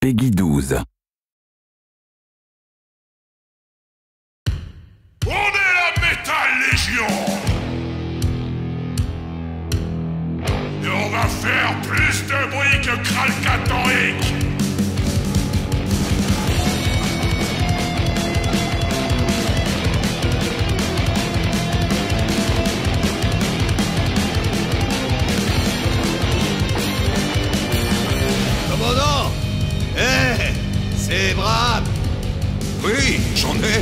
Peggy 12. On est la Metal Légion! Et on va faire plus de bruit que Kralkatoric! Commandant! Hé! C'est Bram! Oui, j'en ai.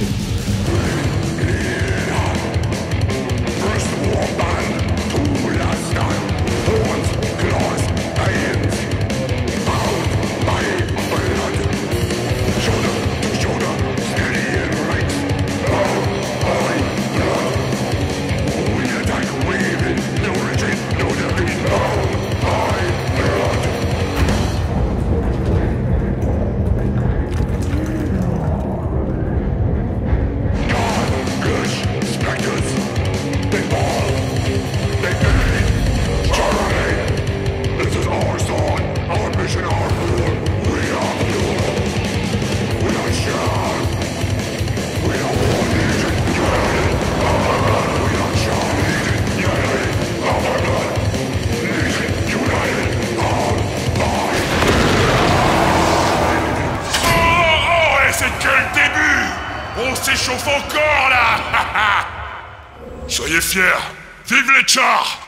On s'échauffe encore là! Soyez fiers! Vive les chars!